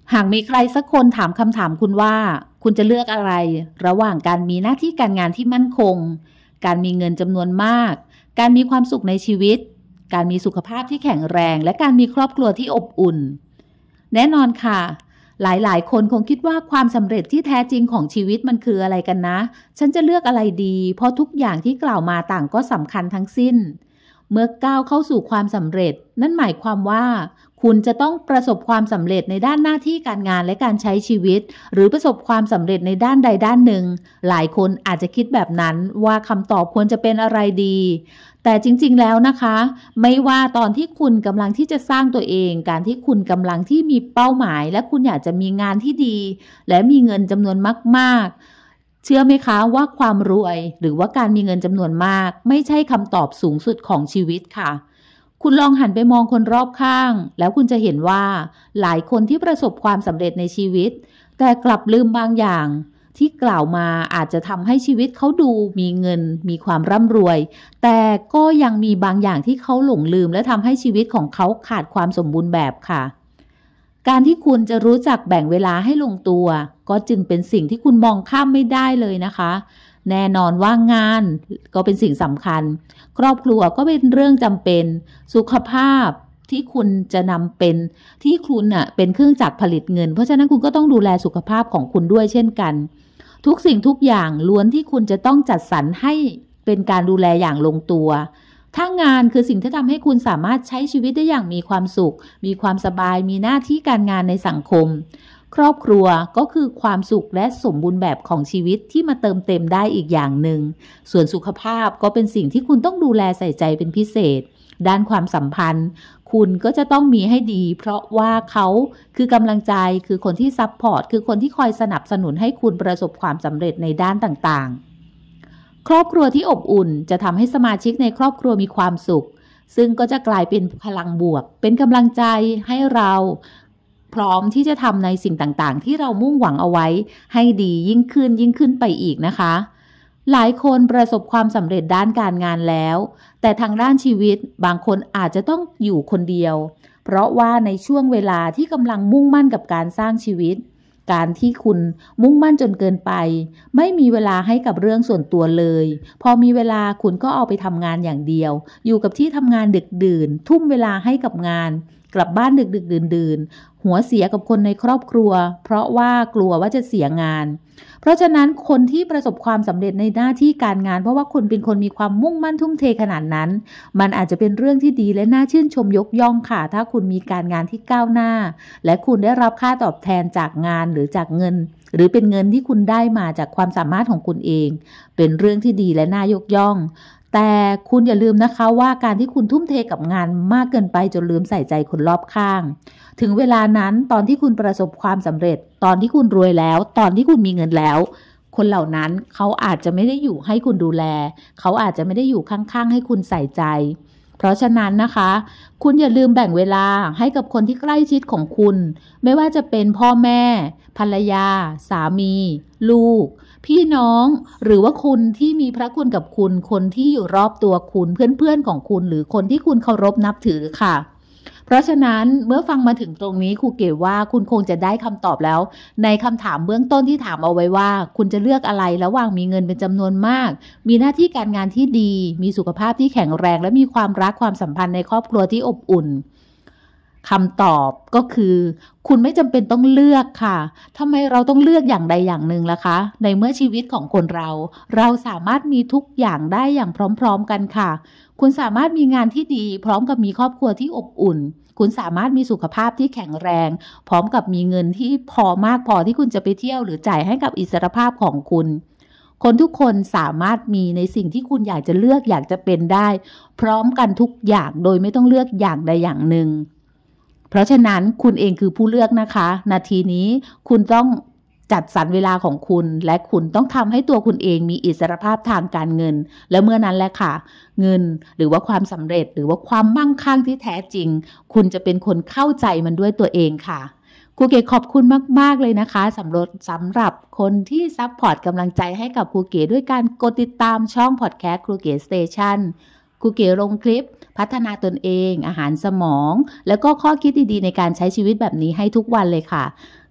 หากมีใครสักคนถามคำถามคุณว่าคุณจะเลือกอะไรระหว่างการมีหน้าที่การงานที่มั่นคงการมีเงินจำนวนมากการมีความสุขในชีวิตการมีสุขภาพที่แข็งแรงและการมีครอบครัวที่อบอุ่นแน่นอนค่ะหลายๆคนคงคิดว่าความสำเร็จที่แท้จริงของชีวิตมันคืออะไรกันนะฉันจะเลือกอะไรดีเพราะทุกอย่างที่กล่าวมาต่างก็สำคัญทั้งสิ้นเมื่อก้าวเข้าสู่ความสำเร็จนั่นหมายความว่าคุณจะต้องประสบความสำเร็จในด้านหน้าที่การงานและการใช้ชีวิตหรือประสบความสำเร็จในด้านใดด้านหนึ่งหลายคนอาจจะคิดแบบนั้นว่าคำตอบควรจะเป็นอะไรดีแต่จริงๆแล้วนะคะไม่ว่าตอนที่คุณกำลังที่จะสร้างตัวเองการที่คุณกำลังที่มีเป้าหมายและคุณอยากจะมีงานที่ดีและมีเงินจำนวนมากๆเชื่อไหมคะว่าความรวยหรือว่าการมีเงินจำนวนมากไม่ใช่คำตอบสูงสุดของชีวิตค่ะคุณลองหันไปมองคนรอบข้างแล้วคุณจะเห็นว่าหลายคนที่ประสบความสำเร็จในชีวิตแต่กลับลืมบางอย่างที่กล่าวมาอาจจะทำให้ชีวิตเขาดูมีเงินมีความร่ำรวยแต่ก็ยังมีบางอย่างที่เขาหลงลืมและทำให้ชีวิตของเขาขาดความสมบูรณ์แบบค่ะการที่คุณจะรู้จักแบ่งเวลาให้ลงตัวก็จึงเป็นสิ่งที่คุณมองข้ามไม่ได้เลยนะคะแน่นอนว่างานก็เป็นสิ่งสำคัญครอบครัวก็เป็นเรื่องจำเป็นสุขภาพที่คุณจะนำเป็นที่คุณเป็นเครื่องจักรผลิตเงินเพราะฉะนั้นคุณก็ต้องดูแลสุขภาพของคุณด้วยเช่นกันทุกสิ่งทุกอย่างล้วนที่คุณจะต้องจัดสรรให้เป็นการดูแลอย่างลงตัวถ้างานคือสิ่งที่ทำให้คุณสามารถใช้ชีวิตได้อย่างมีความสุขมีความสบายมีหน้าที่การงานในสังคมครอบครัวก็คือความสุขและสมบูรณ์แบบของชีวิตที่มาเติมเต็มได้อีกอย่างหนึ่งส่วนสุขภาพก็เป็นสิ่งที่คุณต้องดูแลใส่ใจเป็นพิเศษด้านความสัมพันธ์คุณก็จะต้องมีให้ดีเพราะว่าเขาคือกำลังใจคือคนที่ซัพพอร์ตคือคนที่คอยสนับสนุนให้คุณประสบความสำเร็จในด้านต่างๆครอบครัวที่อบอุ่นจะทำให้สมาชิกในครอบครัวมีความสุขซึ่งก็จะกลายเป็นพลังบวกเป็นกำลังใจให้เราพร้อมที่จะทำในสิ่งต่างๆที่เรามุ่งหวังเอาไว้ให้ดียิ่งขึ้นไปอีกนะคะหลายคนประสบความสำเร็จด้านการงานแล้วแต่ทางด้านชีวิตบางคนอาจจะต้องอยู่คนเดียวเพราะว่าในช่วงเวลาที่กำลังมุ่งมั่นกับการสร้างชีวิตการที่คุณมุ่งมั่นจนเกินไปไม่มีเวลาให้กับเรื่องส่วนตัวเลยพอมีเวลาคุณก็เอาไปทำงานอย่างเดียวอยู่กับที่ทำงานดึกดื่นทุ่มเวลาให้กับงานกลับบ้านดึกดื่นหัวเสียกับคนในครอบครัวเพราะว่ากลัวว่าจะเสียงานเพราะฉะนั้นคนที่ประสบความสำเร็จในหน้าที่การงานเพราะว่าคุณเป็นคนมีความมุ่งมั่นทุ่มเทขนาดนั้นมันอาจจะเป็นเรื่องที่ดีและน่าชื่นชมยกย่องค่ะถ้าคุณมีการงานที่ก้าวหน้าและคุณได้รับค่าตอบแทนจากงานหรือจากเงินหรือเป็นเงินที่คุณได้มาจากความสามารถของคุณเองเป็นเรื่องที่ดีและน่ายกย่องแต่คุณอย่าลืมนะคะว่าการที่คุณทุ่มเทกับงานมากเกินไปจนลืมใส่ใจคนรอบข้างถึงเวลานั้นตอนที่คุณประสบความสำเร็จตอนที่คุณรวยแล้วตอนที่คุณมีเงินแล้วคนเหล่านั้นเขาอาจจะไม่ได้อยู่ให้คุณดูแลเขาอาจจะไม่ได้อยู่ข้างๆให้คุณใส่ใจเพราะฉะนั้นนะคะคุณอย่าลืมแบ่งเวลาให้กับคนที่ใกล้ชิดของคุณไม่ว่าจะเป็นพ่อแม่ภรรยาสามีลูกพี่น้องหรือว่าคุณที่มีพระคุณกับคุณคนที่อยู่รอบตัวคุณเพื่อนๆของคุณหรือคนที่คุณเคารพนับถือค่ะเพราะฉะนั้นเมื่อฟังมาถึงตรงนี้ครูเก๋ว่าคุณคงจะได้คำตอบแล้วในคำถามเบื้องต้นที่ถามเอาไว้ว่าคุณจะเลือกอะไรระหว่างมีเงินเป็นจำนวนมากมีหน้าที่การงานที่ดีมีสุขภาพที่แข็งแรงและมีความรักความสัมพันธ์ในครอบครัวที่อบอุ่นคำตอบก็คือคุณไม่จำเป็นต้องเลือกค่ะทำไมเราต้องเลือกอย่างใดอย่างหนึ่งล่ะคะในเมื่อชีวิตของคนเราสามารถมีทุกอย่างได้อย่างพร้อมๆกันค่ะคุณสามารถมีงานที่ดีพร้อมกับมีครอบครัวที่อบอุ่นคุณสามารถมีสุขภาพที่แข็งแรงพร้อมกับมีเงินที่พอมากพอที่คุณจะไปเที่ยวหรือจ่ายให้กับอิสรภาพของคุณคนทุกคนสามารถมีในสิ่งที่คุณอยากจะเลือกอยากจะเป็นได้พร้อมกันทุกอย่างโดยไม่ต้องเลือกอย่างใดอย่างหนึ่งเพราะฉะนั้นคุณเองคือผู้เลือกนะคะนาทีนี้คุณต้องจัดสรรเวลาของคุณและคุณต้องทำให้ตัวคุณเองมีอิสรภาพทางการเงินและเมื่อนั้นแหละค่ะเงินหรือว่าความสำเร็จหรือว่าความมั่งคั่งที่แท้จริงคุณจะเป็นคนเข้าใจมันด้วยตัวเองค่ะครูเก๋ขอบคุณมากๆเลยนะคะสำหรับคนที่ซัพพอร์ตกำลังใจให้กับครูเก๋ด้วยการกดติดตามช่องพอดแคสต์ครูเก๋สเตชันครูเก๋ลงคลิปพัฒนาตนเองอาหารสมองแล้วก็ข้อคิดดีๆในการใช้ชีวิตแบบนี้ให้ทุกวันเลยค่ะ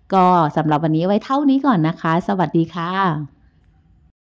ก็สำหรับวันนี้ไว้เท่านี้ก่อนนะคะสวัสดีค่ะ